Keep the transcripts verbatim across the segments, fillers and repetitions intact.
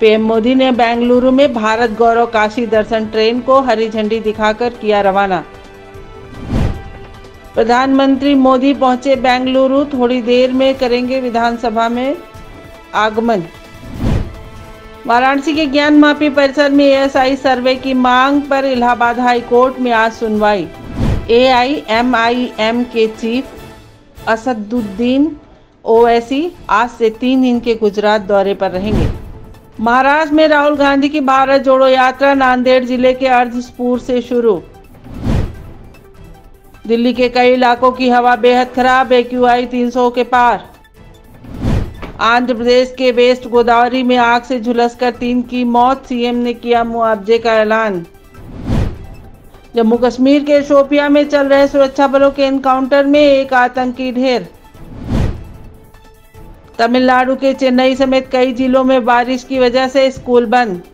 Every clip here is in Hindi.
पीएम मोदी ने बेंगलुरु में भारत गौरव काशी दर्शन ट्रेन को हरी झंडी दिखाकर किया रवाना। प्रधानमंत्री मोदी पहुंचे बेंगलुरु, थोड़ी देर में करेंगे विधानसभा में आगमन। वाराणसी के ज्ञान मापी परिसर में एएसआई सर्वे की मांग पर इलाहाबाद हाई कोर्ट में आज सुनवाई। एआईएमआईएम के चीफ असदुद्दीन ओवैसी आज से तीन दिन के गुजरात दौरे पर रहेंगे। महाराष्ट्र में राहुल गांधी की भारत जोड़ो यात्रा नांदेड़ जिले के अर्जपुर से शुरू। दिल्ली के कई इलाकों की हवा बेहद खराब, एक्यूआई तीन सौ के पार। आंध्र प्रदेश के वेस्ट गोदावरी में आग से झुलसकर तीन की मौत, सीएम ने किया मुआवजे का ऐलान। जम्मू कश्मीर के शोपियां में चल रहे सुरक्षा बलों के एनकाउंटर में एक आतंकी ढेर। तमिलनाडु के चेन्नई समेत कई जिलों में बारिश की वजह से स्कूल बंद।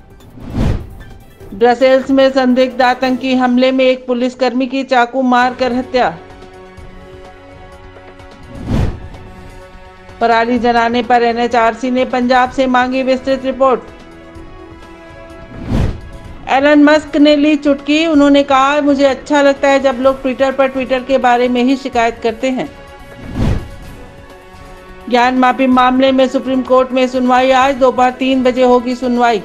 ब्रसेल्स में संदिग्ध आतंकी हमले में एक पुलिसकर्मी की चाकू मारकर हत्या। पराली जलाने पर एनएचआरसी ने पंजाब से मांगी विस्तृत रिपोर्ट। एलन मस्क ने ली चुटकी, उन्होंने कहा, मुझे अच्छा लगता है जब लोग ट्विटर पर ट्विटर के बारे में ही शिकायत करते हैं। ज्ञान मापी मामले में सुप्रीम कोर्ट में सुनवाई आज दोपहर तीन बजे होगी सुनवाई।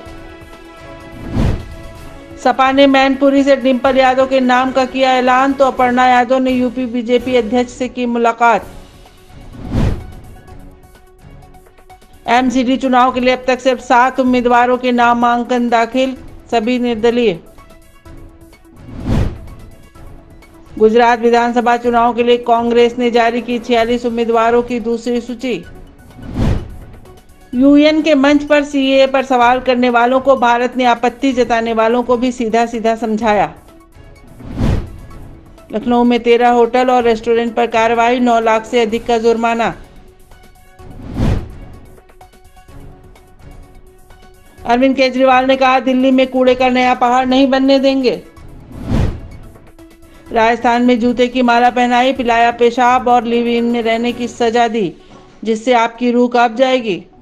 सपा ने मैनपुरी से डिंपल यादव के नाम का किया ऐलान, तो अपर्णा यादव ने यूपी बीजेपी अध्यक्ष से की मुलाकात। एमसीडी चुनाव के लिए अब तक सिर्फ सात उम्मीदवारों के नामांकन दाखिल, सभी निर्दलीय। गुजरात विधानसभा चुनाव के लिए कांग्रेस ने जारी की छियालीस उम्मीदवारों की दूसरी सूची। यूएन के मंच पर सीएए पर सवाल करने वालों को भारत ने आपत्ति जताने वालों को भी सीधा सीधा समझाया। लखनऊ में तेरह होटल और रेस्टोरेंट पर कार्रवाई, नौ लाख से अधिक का जुर्माना। अरविंद केजरीवाल ने कहा, दिल्ली में कूड़े का नया पहाड़ नहीं बनने देंगे। राजस्थान में जूते की माला पहनाई, पिलाया पेशाब और लिव इन में रहने की सजा दी, जिससे आपकी रूह कांप जाएगी।